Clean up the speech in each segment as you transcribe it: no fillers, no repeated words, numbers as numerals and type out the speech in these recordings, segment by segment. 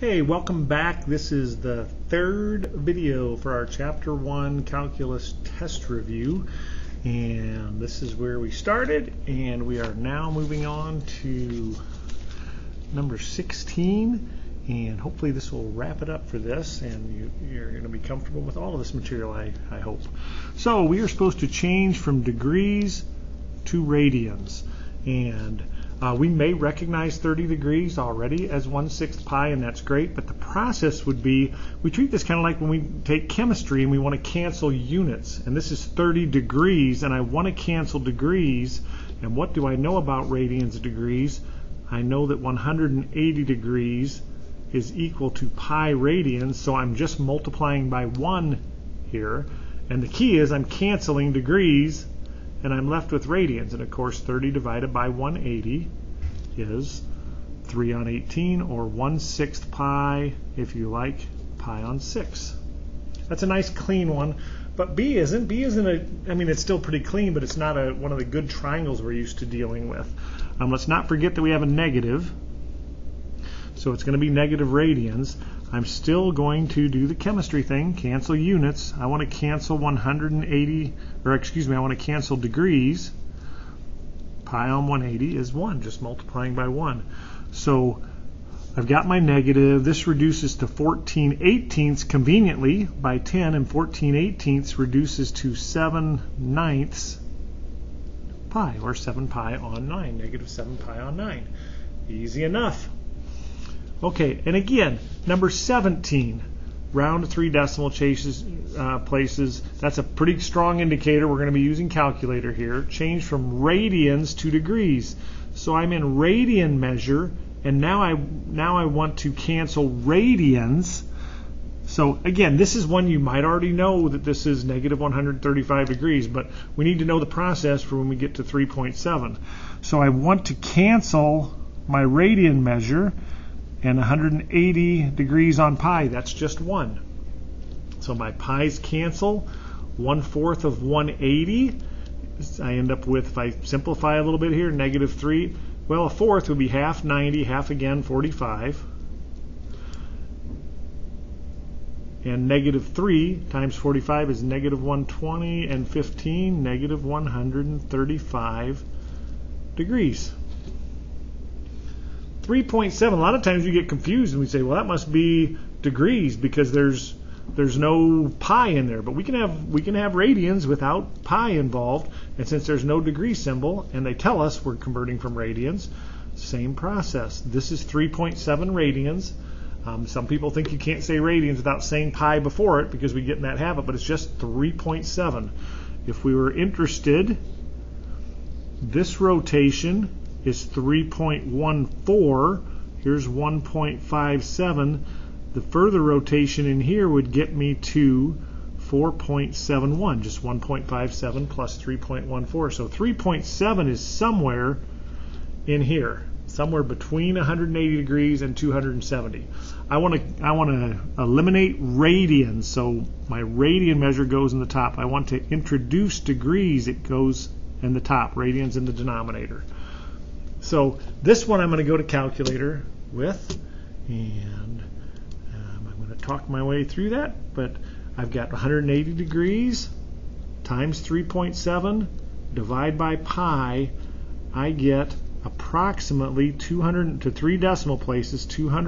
Hey, welcome back. This is the third video for our Chapter 1 Calculus test review. And this is where we started, and we are now moving on to number 16. And hopefully this will wrap it up for this, and you're going to be comfortable with all of this material, I hope. So we are supposed to change from degrees to radians. And we may recognize 30 degrees already as 1/6 pi, and that's great, but the process would be, we treat this kind of like when we take chemistry and we want to cancel units. And this is 30 degrees, and I want to cancel degrees. And what do I know about radians degrees? I know that 180 degrees is equal to pi radians, so I'm just multiplying by 1 here. And the key is I'm canceling degrees, and I'm left with radians. And of course 30 divided by 180 is 3 on 18, or 1/6 pi, if you like, pi on 6. That's a nice clean one, but B isn't. B isn't I mean, it's still pretty clean, but it's not one of the good triangles we're used to dealing with. Let's not forget that we have a negative, so it's going to be negative radians. I'm still going to do the chemistry thing, cancel units. I want to cancel 180, or excuse me, I want to cancel degrees. Pi on 180 is 1, just multiplying by 1. So I've got my negative. This reduces to 14/18 conveniently by 10, and 14/18 reduces to 7/9 pi, or 7 pi on 9, negative 7 pi on 9. Easy enough. Okay, and again, number 17, round to 3 decimal places. That's a pretty strong indicator. We're going to be using calculator here. Change from radians to degrees. So I'm in radian measure, and now I want to cancel radians. So again, this is one you might already know that this is negative 135 degrees, but we need to know the process for when we get to 3.7. So I want to cancel my radian measure, and 180 degrees on pi, that's just 1. So my pi's cancel. 1/4 of 180, I end up with, if I simplify a little bit here, negative 3. Well, a fourth would be half 90, half again 45. And negative 3 times 45 is negative 120, and 15, negative 135 degrees. 3.7, a lot of times you get confused and we say, well, that must be degrees because there's no pi in there. But we can have radians without pi involved, and since there's no degree symbol and they tell us we're converting from radians, same process. This is 3.7 radians. Some people think you can't say radians without saying pi before it because we get in that habit, but it's just 3.7. If we were interested, this rotation is 3.14. Here's 1.57. The further rotation in here would get me to 4.71, just 1.57 plus 3.14. So 3.7 is somewhere in here, somewhere between 180 degrees and 270. I want to eliminate radians, so my radian measure goes in the top. I want to introduce degrees, it goes in the top, radians in the denominator. So this one I'm going to go to calculator with, and I'm going to talk my way through that, but I've got 180 degrees times 3.7 divide by pi. I get approximately 200 to 3 decimal places,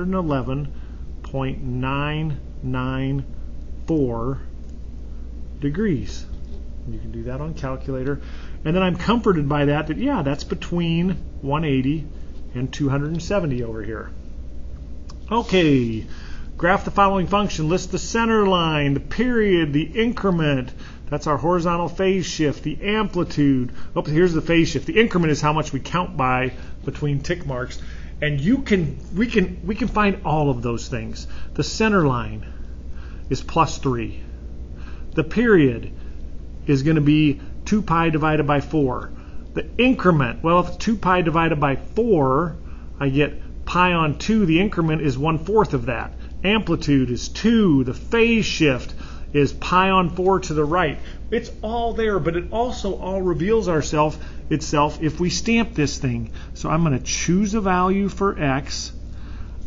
211.994 degrees. You can do that on calculator. And then I'm comforted by that, yeah, that's between 180 and 270 over here. Okay, graph the following function. List the center line, the period, the increment. That's our horizontal phase shift, the amplitude. Oh, here's the phase shift. The increment is how much we count by between tick marks. And we can find all of those things. The center line is +3. The period is going to be 2 pi divided by 4. The increment, well, if 2 pi divided by 4, I get pi on 2. The increment is 1/4 of that. Amplitude is 2. The phase shift is pi on 4 to the right. It's all there, but it also all reveals itself if we stamp this thing. So I'm going to choose a value for x.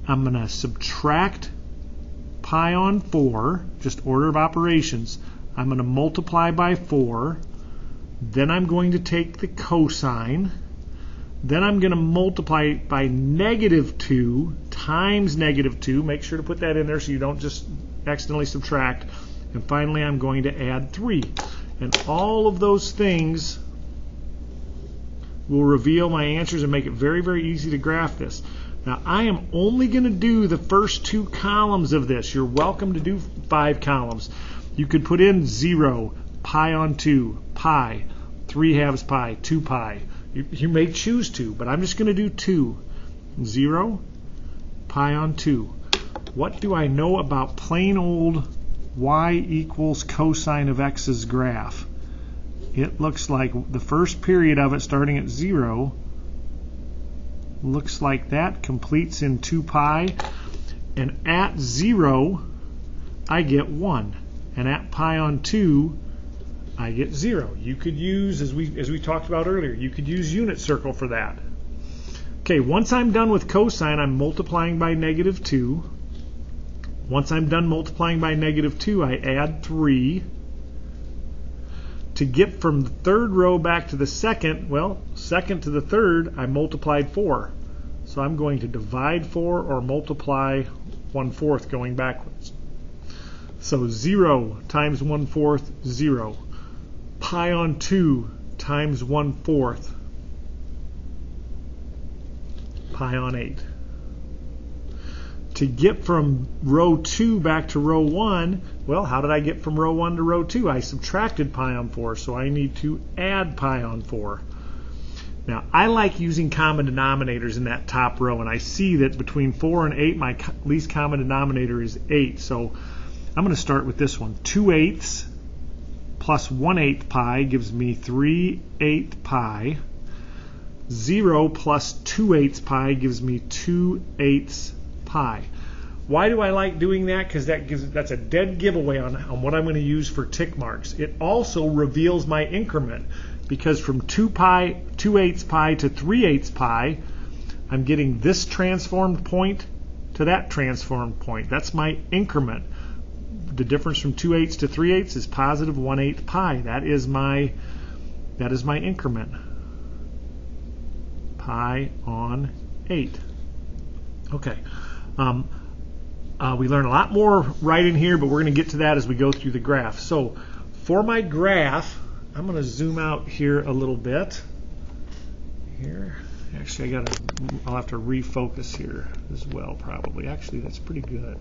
I'm going to subtract pi on 4, just order of operations. I'm going to multiply by 4. Then I'm going to take the cosine. Then I'm going to multiply by -2 times -2. Make sure to put that in there so you don't just accidentally subtract. And finally, I'm going to add 3. And all of those things will reveal my answers and make it very, very easy to graph this. Now, I am only going to do the first 2 columns of this. You're welcome to do 5 columns. You could put in 0, pi on 2, pi, 3/2 pi, 2 pi. You may choose to, but I'm just going to do 2. 0, pi on 2. What do I know about plain old y equals cosine of x's graph? It looks like the first period of it starting at 0 looks like that completes in 2 pi, and at 0 I get 1, and at pi on 2 I get 0. You could use, as we talked about earlier, you could use unit circle for that. Okay, once I'm done with cosine, I'm multiplying by -2. Once I'm done multiplying by -2, I add 3. To get from the third row back to the second, well, second to the third, I multiplied 4. So I'm going to divide 4 or multiply 1/4 going backwards. So 0 times 1/4, 0. Pi on 2 times 1/4, pi on 8. To get from row 2 back to row 1, well, how did I get from row 1 to row 2? I subtracted pi on 4, so I need to add pi on 4. Now, I like using common denominators in that top row, and I see that between 4 and 8, my least common denominator is 8. So I'm going to start with this one. 2/8 plus 1/8 pi gives me 3/8 pi. 0 plus 2/8 pi gives me 2/8 pi. Why do I like doing that? Because that's a dead giveaway on what I'm going to use for tick marks. It also reveals my increment, because from 2/8 pi to 3/8 pi, I'm getting this transformed point to that transformed point. That's my increment. The difference from 2/8 to 3/8 is positive 1/8 pi. That is my increment. Pi on 8. Okay. We learn a lot more right in here, but we're going to get to that as we go through the graph. So for my graph, I'm going to zoom out here a little bit. Here, actually, I'll have to refocus here as well, probably. Actually, that's pretty good.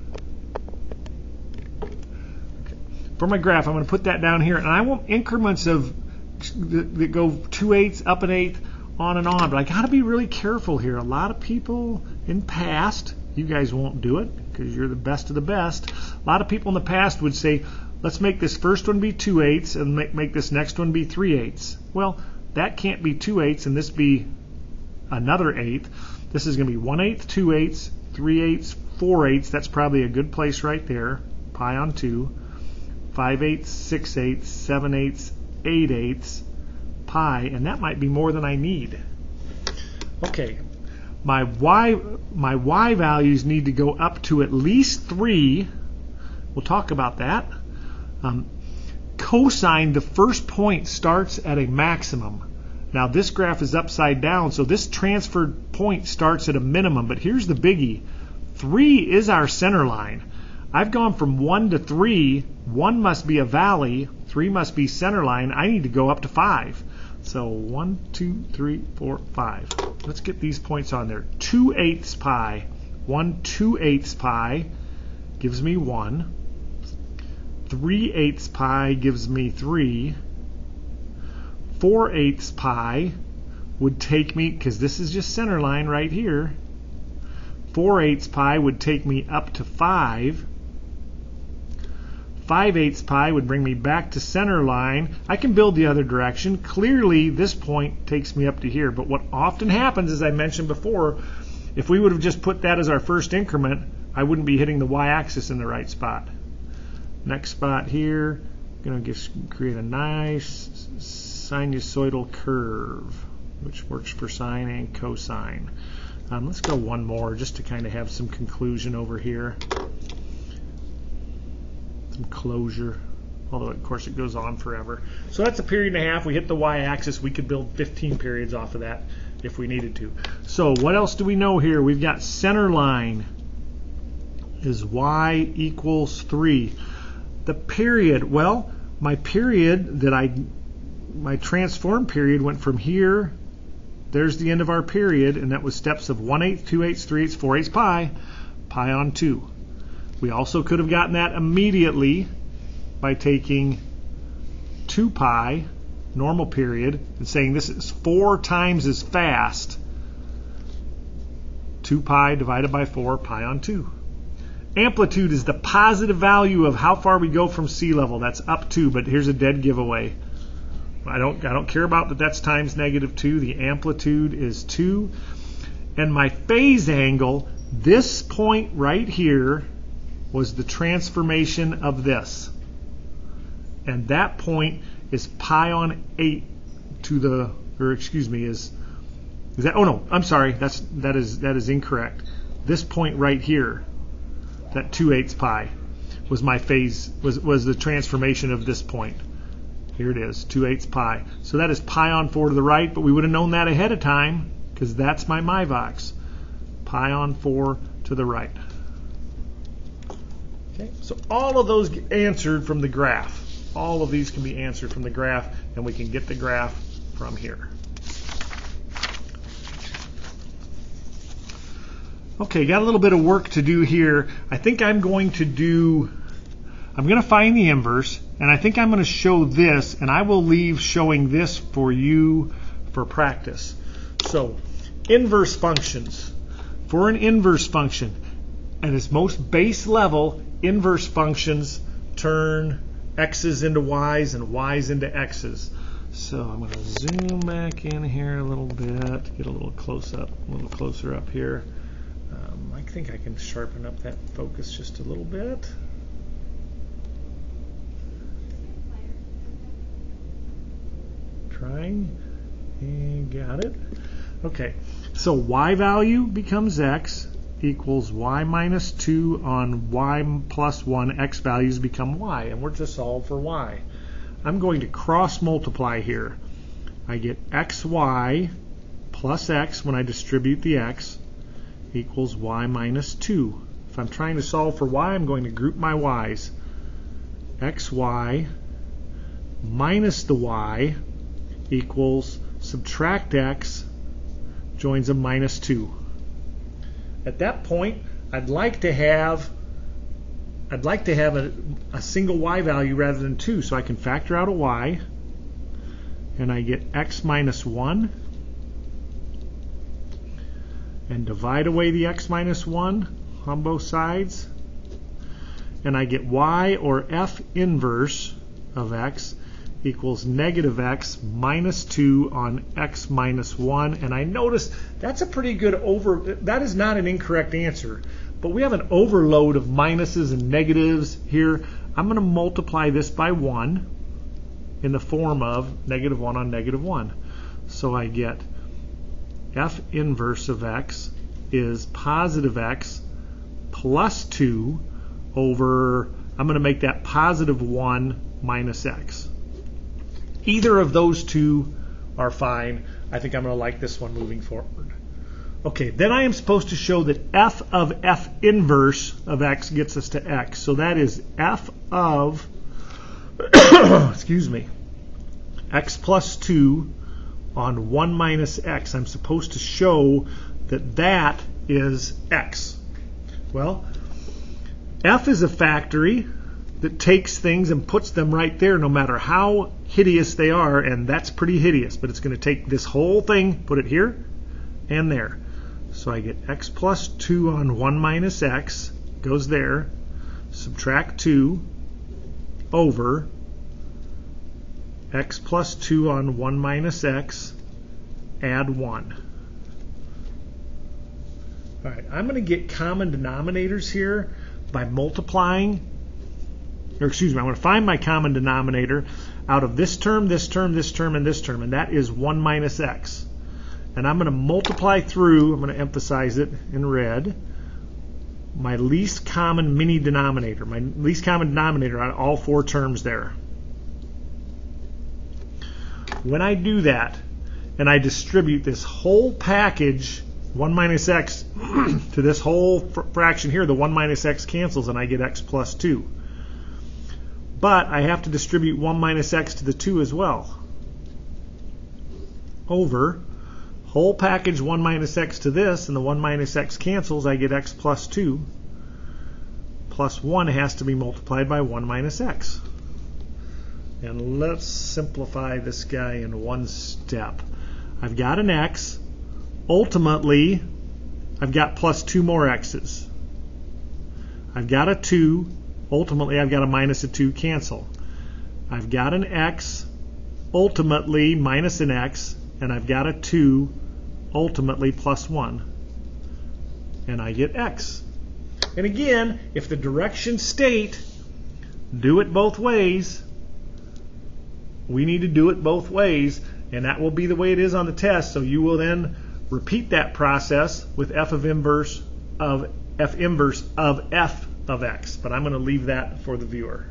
Okay. For my graph, I'm going to put that down here, and I want increments that go 2/8, up an 8, on and on. But I got to be really careful here. A lot of people in past, you guys won't do it because you're the best of the best. A lot of people in the past would say, let's make this first one be 2/8 and make this next one be 3/8. Well, that can't be 2/8 and this be another 8. This is going to be 1/8, 2/8, 3/8, 4/8. That's probably a good place right there. Pi on 2. 5/8, 6/8, 7/8, 8/8, pi, and that might be more than I need. Okay. My y values need to go up to at least 3. We'll talk about that. Cosine, the first point starts at a maximum. Now this graph is upside down, so this transferred point starts at a minimum, but here's the biggie. 3 is our center line. I've gone from 1 to 3. 1 must be a valley. 3 must be center line. I need to go up to 5. So 1, 2, 3, 4, 5. Let's get these points on there. 2/8 pi. 1/2 pi gives me 1. 3/8 pi gives me 3. 4/8 pi would take me, because this is just center line right here, 4/8 pi would take me up to 5. 5/8 pi would bring me back to center line. I can build the other direction. Clearly, this point takes me up to here. But what often happens, as I mentioned before, if we would have just put that as our first increment, I wouldn't be hitting the y-axis in the right spot. Next spot here, I'm going to just create a nice sinusoidal curve, which works for sine and cosine. Let's go one more just to kind of have some conclusion over here. Some closure. Although, of course, it goes on forever. So that's a period and a half. We hit the y-axis. We could build 15 periods off of that if we needed to. So what else do we know here? We've got center line is y equals 3. The period, well, my period that my transform period went from here. There's the end of our period, and that was steps of 1/8, 2/8, 3/8, 4/8 pi, pi on 2. We also could have gotten that immediately by taking 2 pi, normal period, and saying this is 4 times as fast. 2 pi divided by 4, pi on 2. Amplitude is the positive value of how far we go from sea level. That's up to, but here's a dead giveaway. I don't care about that. That's times -2. The amplitude is 2. And my phase angle, this point right here, was the transformation of this. And that point is pi on 8 to the, or excuse me, is that, oh no, I'm sorry, that is incorrect. This point right here, that 2/8 pi, was my phase, was the transformation of this point. Here it is, 2/8 pi. So that is pi on 4 to the right, but we would have known that ahead of time because that's my MyVox. Pi on 4 to the right. Okay, so all of those get answered from the graph. All of these can be answered from the graph, and we can get the graph from here. Okay, got a little bit of work to do here. I think I'm going to find the inverse, and I think I'm going to show this, and I will leave showing this for you for practice. So, inverse functions. For an inverse function, at its most base level, inverse functions turn x's into y's and y's into x's. So I'm going to zoom back in here a little bit, get a little closer up here. I think I can sharpen up that focus just a little bit. Trying, and got it. Okay, so y value becomes x equals y minus 2 on y plus 1. X values become y, and we're to solve for y. I'm going to cross multiply here. I get xy plus x when I distribute the x equals y minus 2. If I'm trying to solve for y, I'm going to group my y's. xy minus the y equals subtract x joins a minus 2. At that point, I'd like to have a single y value rather than 2, so I can factor out a y, and I get x minus 1, and divide away the x minus 1 on both sides, and I get y, or f inverse of x, equals negative x minus 2 on x minus 1. And I notice that's a pretty good that is not an incorrect answer, but we have an overload of minuses and negatives here. I'm going to multiply this by 1 in the form of -1 on -1. So I get f inverse of x is positive x plus 2 over, I'm going to make that positive 1 minus x. Either of those two are fine. I think I'm going to like this one moving forward. Okay, then I am supposed to show that f of f inverse of x gets us to x. So that is f of, excuse me, x plus 2 on 1 minus x. I'm supposed to show that that is x. Well, f is a factory that takes things and puts them right there no matter how hideous they are, and that's pretty hideous, but it's going to take this whole thing, put it here and there. So I get x plus 2 on 1 minus x, goes there, subtract 2 over x plus 2 on 1 minus x, add 1. All right, I'm going to get common denominators here by multiplying, or excuse me, I'm going to find my common denominator out of this term, this term, this term, and this term, and that is 1 minus x. and I'm going to multiply through, I'm going to emphasize it in red, my least common mini denominator, my least common denominator on all four terms there. When I do that, and I distribute this whole package, 1 minus x, to this whole fraction here, the 1 minus x cancels, and I get x plus 2. But I have to distribute 1 minus x to the 2 as well. Over whole package 1 minus x to this, and the 1 minus x cancels, I get x plus 2. Plus 1 has to be multiplied by 1 minus x. And let's simplify this guy in one step. I've got an x. Ultimately, I've got plus 2 more x's. I've got a 2. Ultimately, I've got a minus a 2 cancel. I've got an x. Ultimately, minus an x. And I've got a 2. Ultimately, plus 1. And I get x. And again, if the directions state, do it both ways, we need to do it both ways, and that will be the way it is on the test. So you will then repeat that process with f inverse of f of x. But I'm going to leave that for the viewer.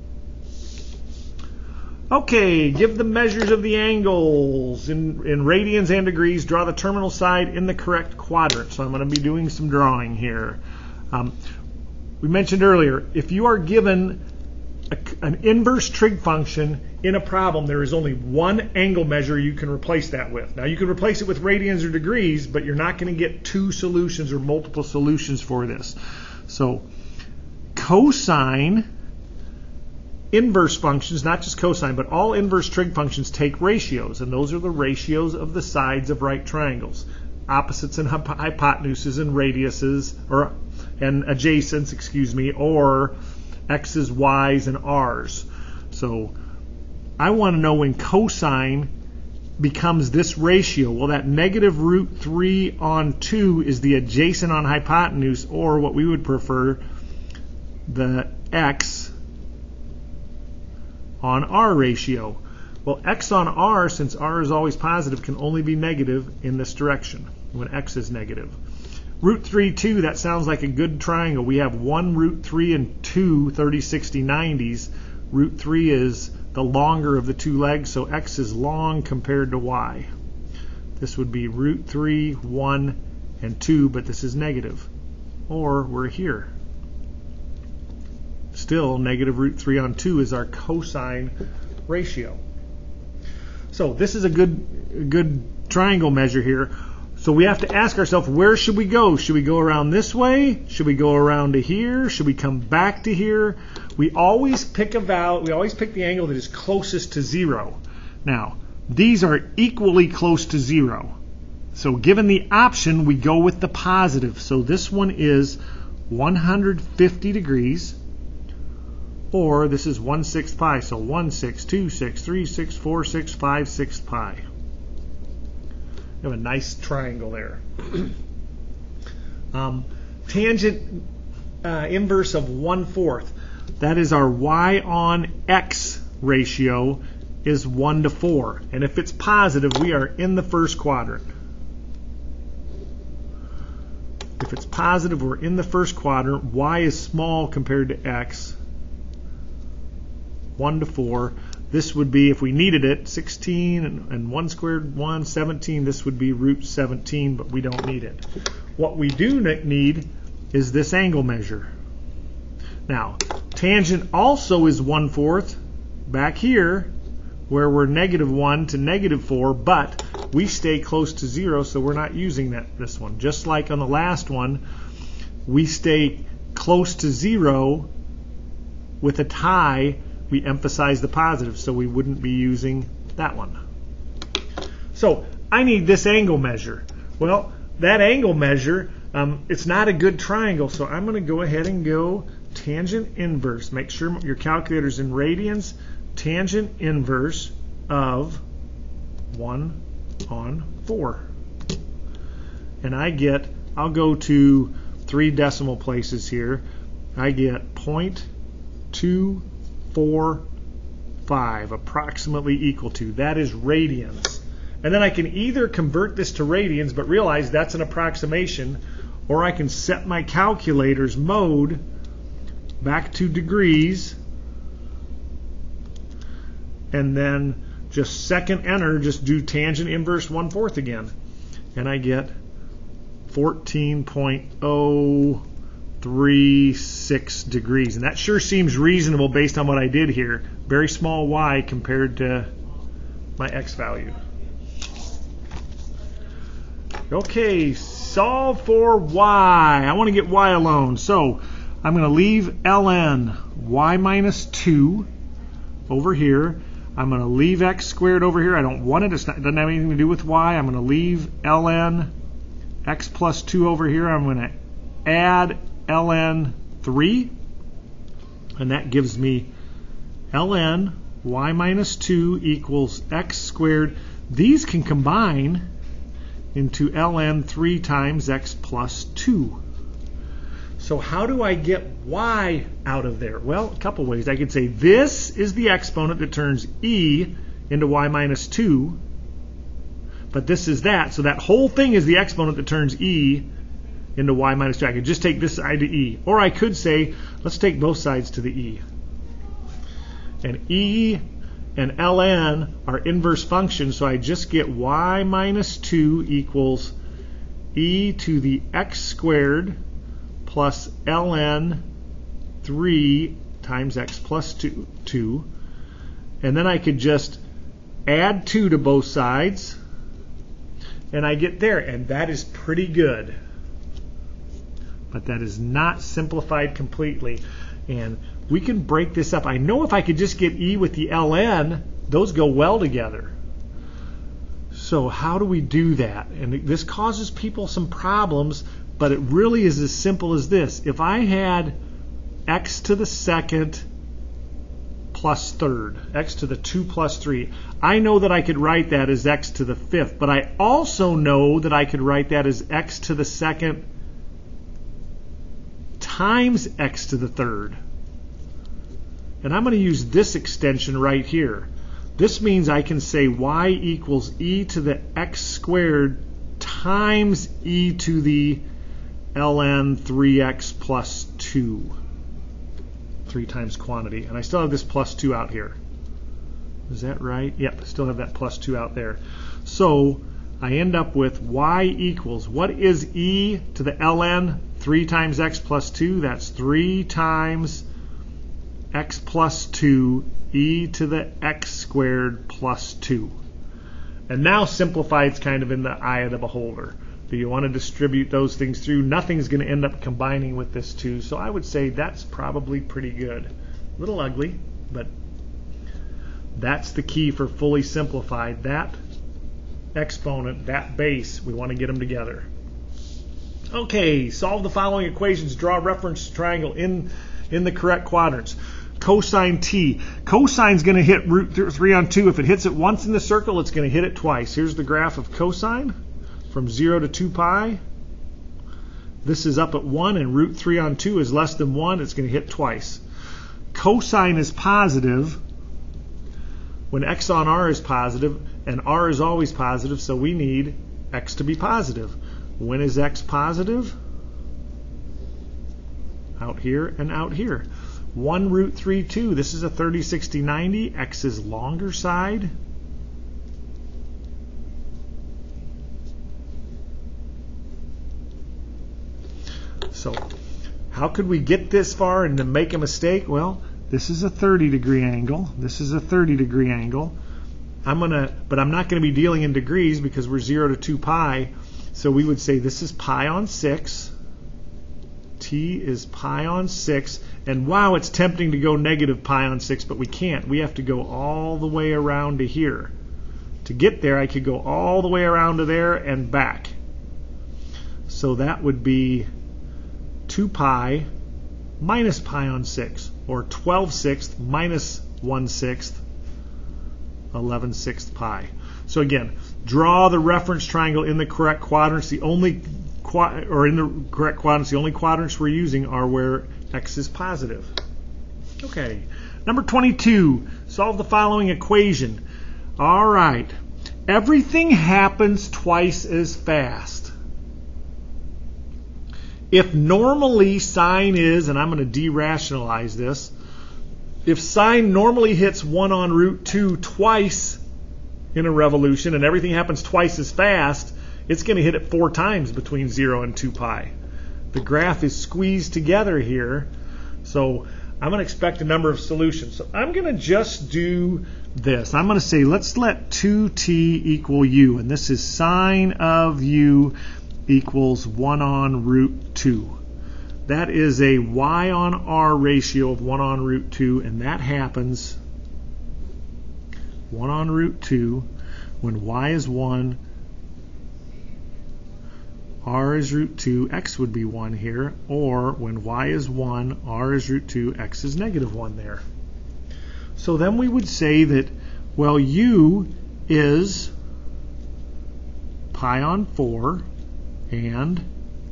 Okay, give the measures of the angles in radians and degrees. Draw the terminal side in the correct quadrant. So I'm going to be doing some drawing here. We mentioned earlier, if you are given an inverse trig function in a problem, there is only one angle measure you can replace that with. Now you can replace it with radians or degrees, but you're not going to get two solutions or multiple solutions for this. So cosine inverse functions, not just cosine, but all inverse trig functions take ratios, and those are the ratios of the sides of right triangles. Opposites and hypotenuses and radiuses, and adjacents, excuse me, or x's, y's, and r's. So I want to know when cosine becomes this ratio. Well, that negative root 3 on 2 is the adjacent on hypotenuse, or what we would prefer, the x on r ratio. Well, x on r, since r is always positive, can only be negative in this direction when x is negative. Root 3, 2, that sounds like a good triangle. We have 1 root 3 and 2 30, 60, 90s. Root 3 is the longer of the two legs, so x is long compared to y. This would be root 3, 1, and 2, but this is negative. Or we're here. Still, negative root 3 on 2 is our cosine ratio. So this is a good triangle measure here. So we have to ask ourselves, where should we go? Should we go around this way? Should we go around to here? Should we come back to here? We always pick the angle that is closest to 0. Now, these are equally close to 0. So given the option, we go with the positive. So this one is 150 degrees, or this is 1/6 pi. So 1, 6, 2, 6, 3, 6, 4, 6, 5, 6 pi. You have a nice triangle there. Tangent inverse of 1/4. That is our y on x ratio is 1 to 4. And if it's positive, we are in the first quadrant. If it's positive, we're in the first quadrant. Y is small compared to x. 1 to 4. This would be, if we needed it, 16 and 1 squared 1, 17. This would be root 17, but we don't need it. What we do need is this angle measure. Now, tangent also is 1/4 back here, where we're -1 to -4, but we stay close to 0, so we're not using this one. Just like on the last one, we stay close to 0 with a tie. We emphasize the positive, so we wouldn't be using that one. So I need this angle measure. Well, that angle measure, it's not a good triangle, so I'm going to go ahead and go tangent inverse. Make sure your calculator's in radians. Tangent inverse of 1/4. And I'll go to 3 decimal places here. I get 0.245, approximately equal to. That is radians. And then I can either convert this to radians, but realize that's an approximation, or I can set my calculator's mode back to degrees, and then just second enter, just do tangent inverse 1/4 again. And I get 14.036 degrees. And that sure seems reasonable based on what I did here. Very small y compared to my x value. Okay, solve for y. I want to get y alone. So I'm going to leave ln y minus 2 over here. I'm going to leave x squared over here. I don't want it. It doesn't have anything to do with y. I'm going to leave ln x plus 2 over here. I'm going to add ln 3. And that gives me ln y minus 2 equals x squared. These can combine into ln 3 times x plus 2. So how do I get y out of there? Well, a couple ways. I could say this is the exponent that turns e into y minus 2, but this is that. So that whole thing is the exponent that turns e into y minus 2. I could just take this side to e. Or I could say, let's take both sides to the e. And e and ln are inverse functions, so I just get y minus 2 equals e to the x squared plus ln 3 times x plus 2. And then I could just add 2 to both sides, and I get there. And that is pretty good. But that is not simplified completely. And we can break this up. I know if I could just get e with the ln, those go well together. So how do we do that? And this causes people some problems, but it really is as simple as this. If I had x to the second plus third, x to the 2 plus 3, I know that I could write that as x to the fifth, but I also know that I could write that as x to the second times x to the third. And I'm going to use this extension right here. This means I can say y equals e to the x squared times e to the ln 3x plus 2. 3 times quantity. And I still have this plus 2 out here. Is that right? Yep, I still have that plus 2 out there. So I end up with y equals, what is e to the ln 3 times x plus 2? That's 3 times x plus 2 e to the x squared plus 2. And now simplified's kind of in the eye of the beholder. Do you want to distribute those things through? Nothing's going to end up combining with this 2. So I would say that's probably pretty good. A little ugly, but that's the key for fully simplified. That exponent, that base, we want to get them together. Okay, solve the following equations. Draw a reference triangle in the correct quadrants. Cosine t. Cosine's going to hit root 3 on 2. If it hits it once in the circle, it's going to hit it twice. Here's the graph of cosine from 0 to 2 pi. This is up at 1, and root 3 on 2 is less than 1. It's going to hit twice. Cosine is positive when x on r is positive, and r is always positive, so we need x to be positive. When is x positive? Out here and out here. 1 root 3, 2. This is a 30, 60, 90. X is longer side. So how could we get this far and to make a mistake? Well, this is a 30-degree angle. This is a 30-degree angle. But I'm not going to be dealing in degrees because we're 0 to 2 pi. So we would say this is pi on 6. T is pi on 6. And wow, it's tempting to go negative pi on 6, but we can't. We have to go all the way around to here. To get there, I could go all the way around to there and back. So that would be 2 pi minus pi on 6, or 12/6 minus 1/6, 11/6 pi. So again, draw the reference triangle in the correct quadrants. The only quadrants we're using are where x is positive. Okay, number 22. Solve the following equation. All right, everything happens twice as fast. If normally sine is, and I'm going to derationalize this, if sine normally hits 1 on root 2 twice in a revolution and everything happens twice as fast, it's going to hit it 4 times between 0 and 2 pi. The graph is squeezed together here, so I'm going to expect a number of solutions. So I'm going to just do this. I'm going to say let's let 2t equal u, and this is sine of u equals 1 on root 2. That is a y on r ratio of 1 on root 2, and that happens 1 on root 2 when y is 1, r is root 2, x would be 1 here, or when y is 1, r is root 2, x is negative 1 there. So then we would say that, well, u is pi on 4 and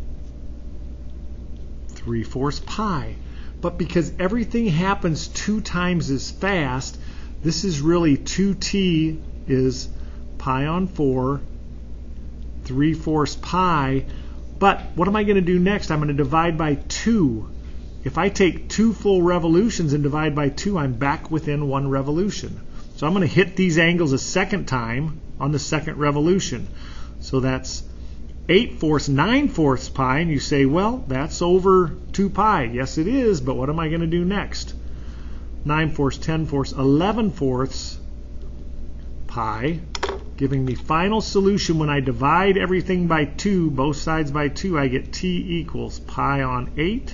3/4 pi. But because everything happens 2 times as fast, this is really 2t is pi on 4, 3/4 pi. But what am I going to do next? I'm going to divide by 2. If I take 2 full revolutions and divide by 2, I'm back within 1 revolution. So I'm going to hit these angles a second time on the second revolution. So that's 8/4, 9/4 pi, and you say, well, that's over 2 pi. Yes, it is, but what am I going to do next? 9/4, 10/4, 11/4 pi, giving me final solution. When I divide everything by 2, both sides by 2, I get t equals pi on 8,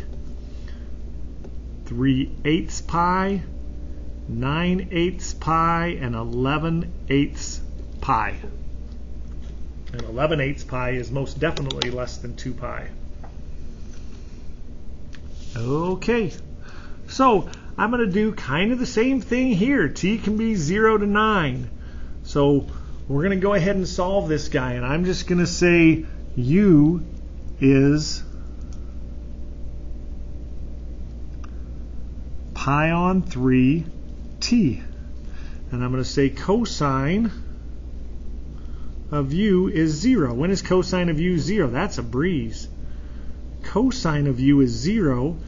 3/8 pi, 9/8 pi, and 11/8 pi. And 11/8 pi is most definitely less than 2 pi. Okay, so I'm going to do kind of the same thing here. T can be 0 to 9. So we're going to go ahead and solve this guy, and I'm just going to say u is pi on 3t. And I'm going to say cosine of u is 0. When is cosine of u 0? That's a breeze. Cosine of u is 0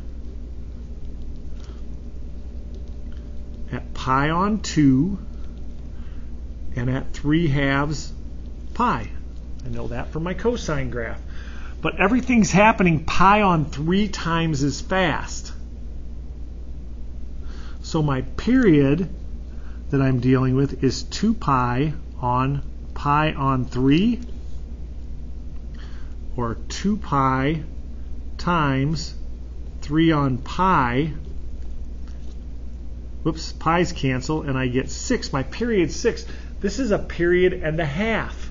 at pi on 2 and at 3/2 pi. I know that from my cosine graph. But everything's happening pi on 3 times as fast. So my period that I'm dealing with is 2 pi on 3, or 2 pi times 3 on pi. Whoops, pi's cancel, and I get 6. My period's 6. This is a period and a half.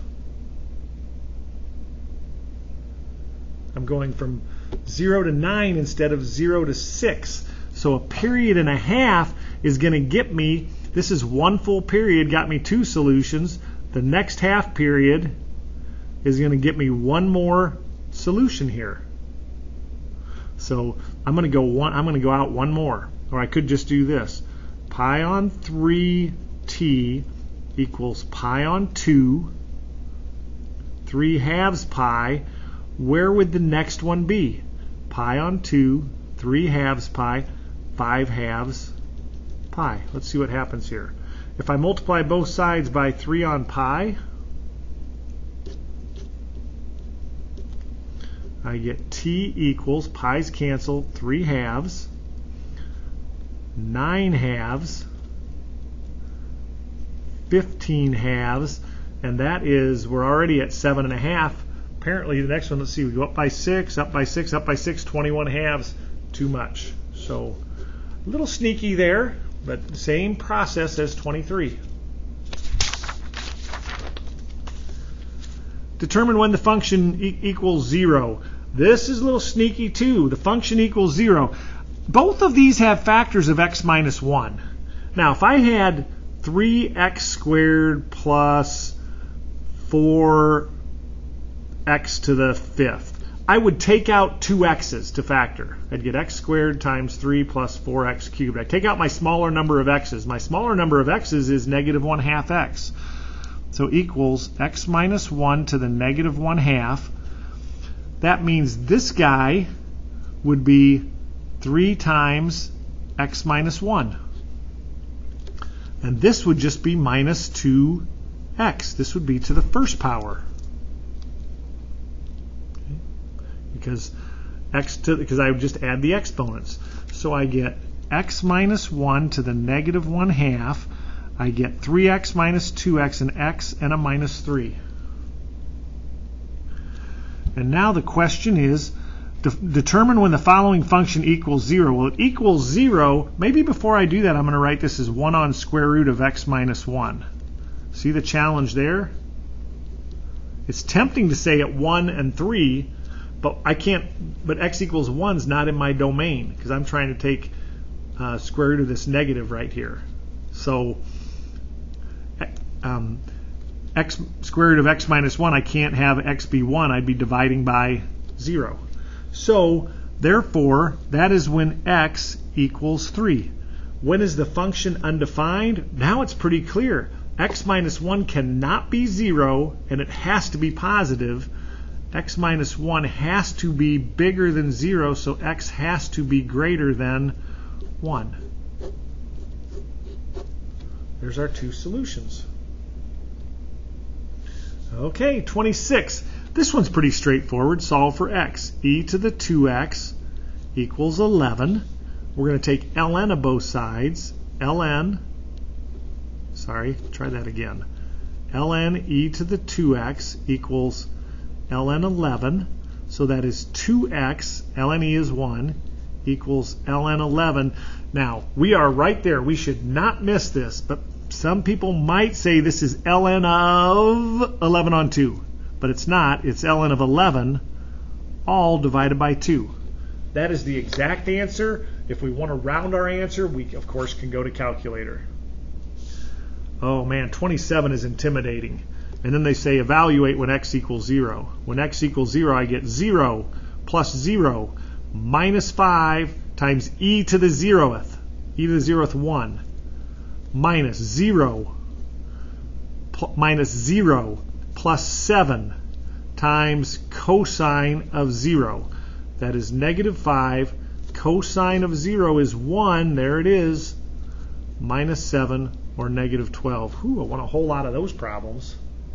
I'm going from 0 to 9 instead of 0 to 6. So a period and a half is going to get me, this is 1 full period, got me 2 solutions. The next half period is going to get me 1 more solution here. So I'm going to go out 1 more. Or I could just do this. Pi on 3t equals pi on 2, 3/2 pi. Where would the next one be? Pi on 2, 3/2 pi, 5/2 pi. Let's see what happens here. If I multiply both sides by 3 on pi, I get t equals, pi's cancel, 3/2, 9/2, 15/2, and that is, we're already at 7.5. Apparently the next one, let's see, we go up by 6, up by 6, up by 6, 21/2, too much. So a little sneaky there, but same process as 23. Determine when the function equals 0. This is a little sneaky too. The function equals 0. Both of these have factors of x minus 1. Now, if I had 3x squared plus 4x to the 5th, I would take out 2 x's to factor. I'd get x squared times 3 plus 4x cubed. I'd take out my smaller number of x's. My smaller number of x's is negative 1/2 x. so equals x minus 1 to the negative 1/2. That means this guy would be 3 times x minus 1. And this would just be minus 2x. This would be to the first power. Okay. Because I would just add the exponents. So I get x minus 1 to the negative 1/2. I get 3x minus 2x, and x and a minus 3. And now the question is, determine when the following function equals 0. Well, it equals 0. Maybe before I do that, I'm going to write this as 1 on square root of x minus 1. See the challenge there? It's tempting to say at 1 and 3, but I can't. But x equals 1 is not in my domain because I'm trying to take square root of this negative right here. So x square root of x minus 1, I can't have x be 1. I'd be dividing by 0. So therefore, that is when x equals 3. When is the function undefined? Now it's pretty clear. X minus 1 cannot be 0, and it has to be positive. X minus 1 has to be bigger than 0, so x has to be greater than 1. There's our two solutions. Okay, 26. This one's pretty straightforward. Solve for x. E to the 2x equals 11. We're going to take ln of both sides. Ln e to the 2x equals ln 11. So that is 2x, ln e is 1, equals ln 11. Now, we are right there. We should not miss this, but some people might say this is ln of 11 on 2. But it's not. It's ln of 11 all divided by 2. That is the exact answer. If we want to round our answer, we, of course, can go to calculator. Oh, man, 27 is intimidating. And then they say evaluate when x equals 0. When x equals 0, I get 0 plus 0 minus 5 times e to the 0th. E to the 0th 1 minus 0 plus 7 times cosine of 0. That is negative 5. Cosine of 0 is 1. There it is. Minus 7 or negative 12. Ooh, I want a whole lot of those problems.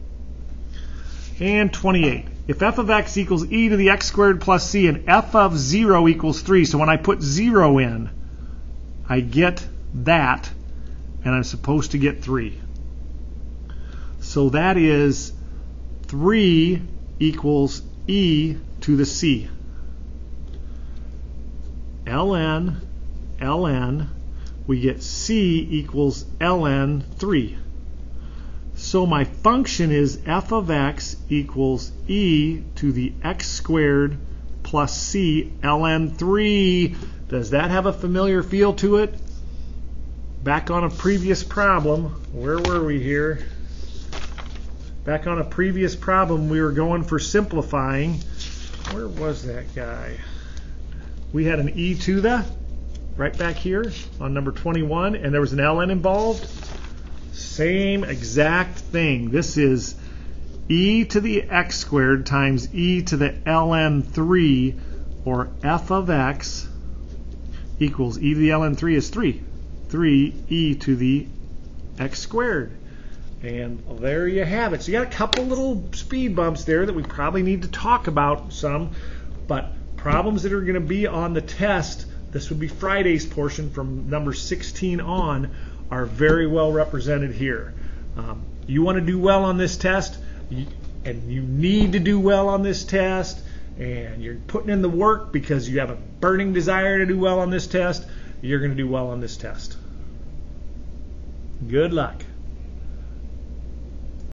And 28. If f of x equals e to the x squared plus c and f of 0 equals 3, so when I put 0 in, I get that, and I'm supposed to get 3. So that is 3 equals e to the c. ln, we get c equals ln 3. So my function is f of x equals e to the x squared plus c ln 3. Does that have a familiar feel to it? Back on a previous problem, where were we here? Back on a previous problem, we were going for simplifying. Where was that guy? We had an e to the, right back here on number 21, and there was an ln involved. Same exact thing. This is e to the x squared times e to the ln 3, or f of x equals e to the ln 3 is 3. 3e to the x squared. And there you have it. So you got a couple little speed bumps there that we probably need to talk about some, but problems that are going to be on the test, this would be Friday's portion from number 16 on, are very well represented here. You want to do well on this test, and you need to do well on this test, and you're putting in the work because you have a burning desire to do well on this test, you're going to do well on this test. Good luck.